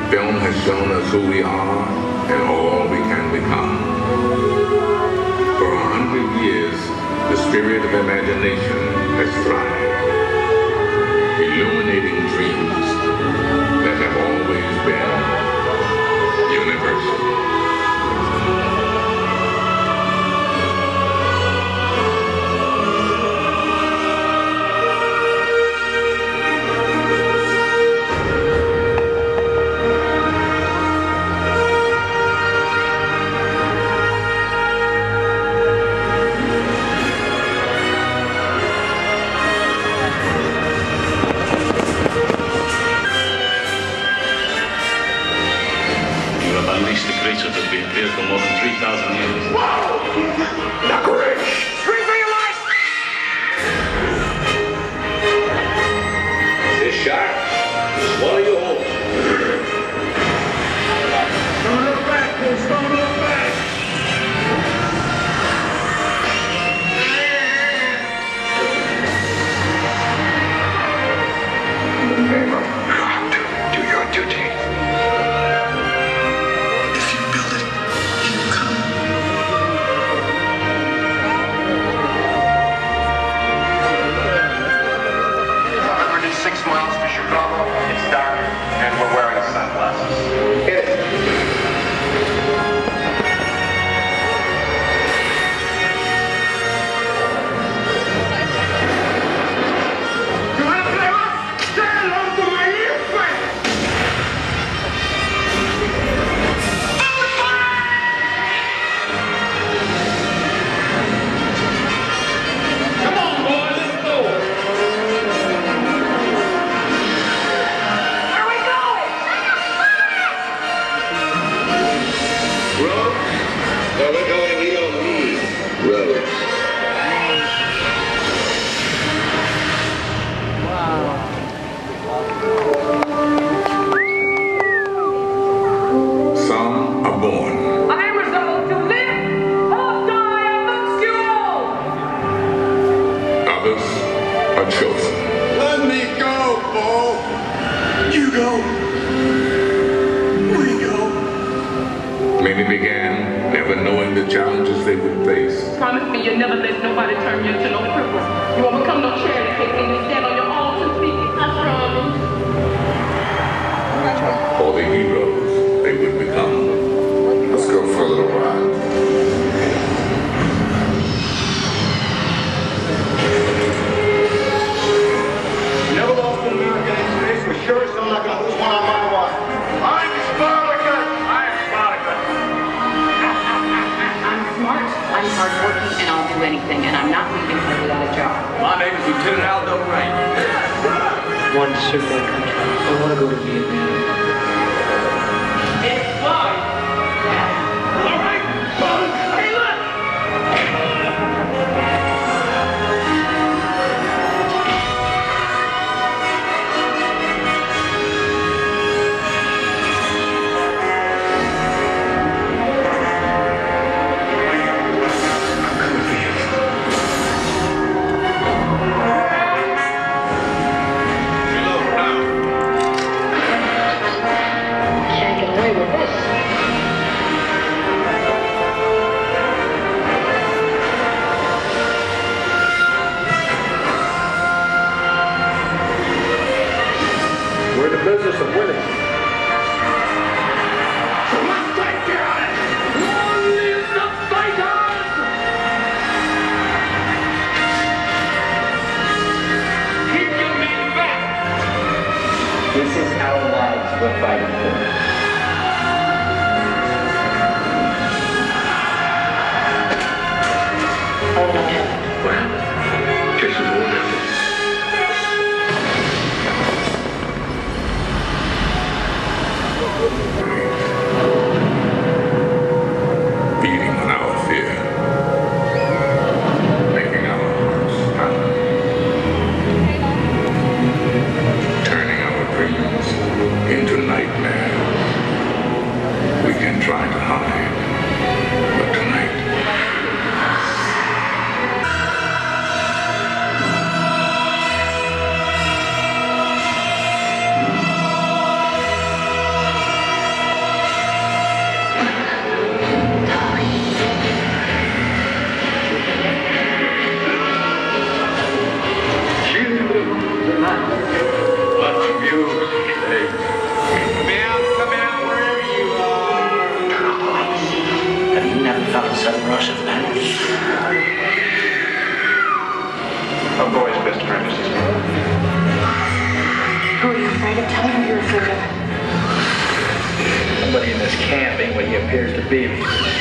Film has shown us who we are and all we can become. For 100 years, the spirit of imagination has thrived, illuminating dreams that have always been universal. Creatures that have been here for more than 3,000 years. Whoa! Not correct! Scream for your life! This shot will swallow you whole. Don't look back, please. Don't look back. Remember, you have to do your duty. It's dark, and we're wearing sunglasses. Hit it. You want to play rough? Say hello to my little friend. Come on, boy, let's go. Where we're going, we don't need roads. Some are born. I am resolved to live or die amongst you all. Others are chosen. Let me go, Paul. You go. We go. Many began never knowing the challenges they would face. Promise me you'll never let nobody turn you into no cripple. You won't become no charity case and you stand on your own two feet. I promise. For the heroes they would become. Let's go for a little ride. Never lost an American in space. For sure, so I'm not going to lose one on my watch. I'm Spartacus! I'm Spartacus! I'm smart, I'm hardworking, and I'll do anything, and I'm not leaving here without a job. My name is Lieutenant Aldo Rain. I want to serve my country. I want to go to Vietnam. It's fine! All right, folks, hey, look! Can't get away with this. We're in the business of winning. Let's take care of it! Long live the fighters! Keep your men back! This is our lives we're fighting for. What happened? Jason Bourne happened. Feeding on our fear. Making our hearts pound. Turning our dreams into nightmares. We can try to hide, but tonight camping when he appears to be.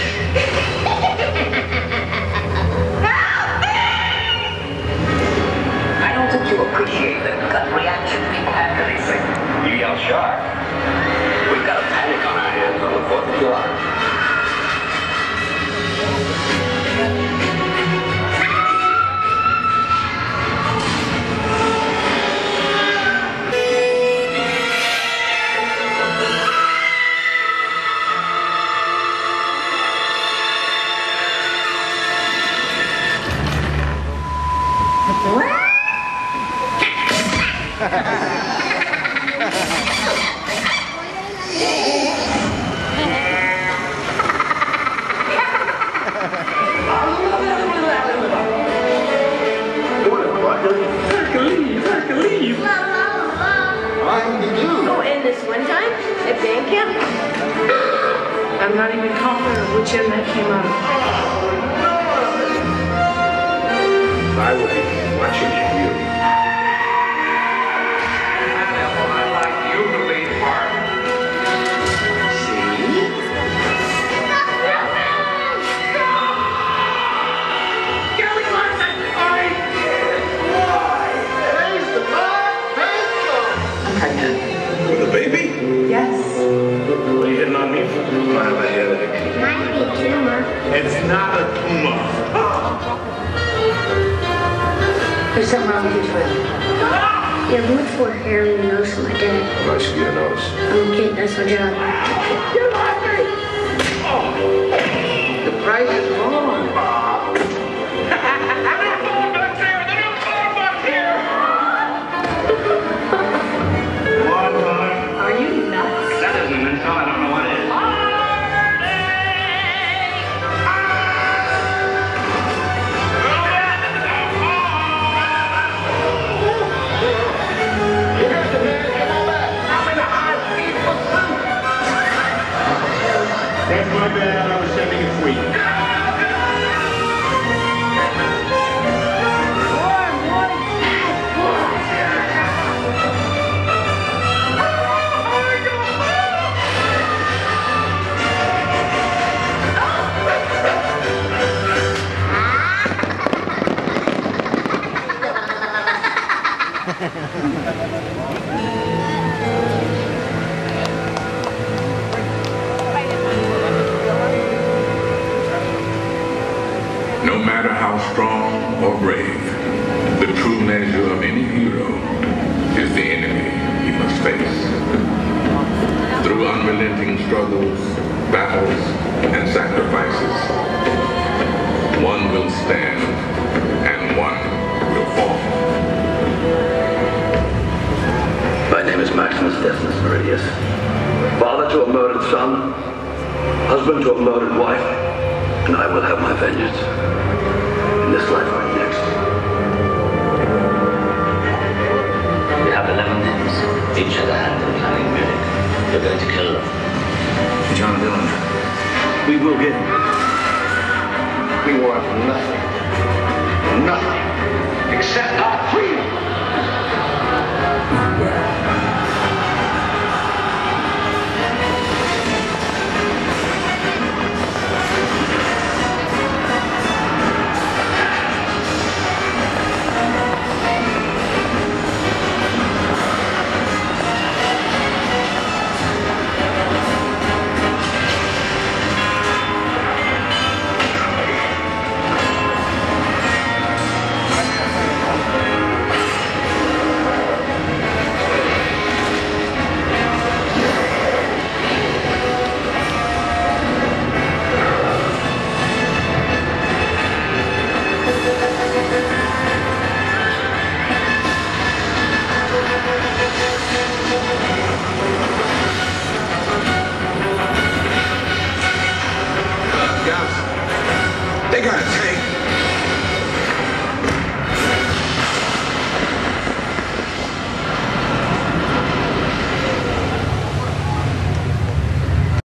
I don't think you appreciate the gut reaction people have to these things. You yell sharp. We've got a panic on our hands on the 4th of July. Oh, and this one time at band camp, I'm not even confident of which end that came out of. I will be watching you. I'd like you to lead part. With a baby? Yes. What are you hitting on me for? I have a headache. Might be a tumor. It's not a tumor. There's something wrong with your foot. You have much more hair in your nose than my dad. Well, I should get a nose. I'm a kid, that's my job. You're hungry! The price is wrong, Bob. Are you nuts? That isn't an insult. I don't know what it is. That's my bad. I was sending it sweet. No matter how strong or brave, the true measure of any hero is the enemy he must face. Through unrelenting struggles, battles, and sacrifices, one will stand and one will fall. My name is Maximus Decimus Meridius. Father to a murdered son, husband to a murdered wife, and I will have my vengeance. In this life or next. We have 11 names. Each has a hand in planning Munich. You're going to kill them. John Dillon. We will get him. We want nothing. Nothing. Except our freedom.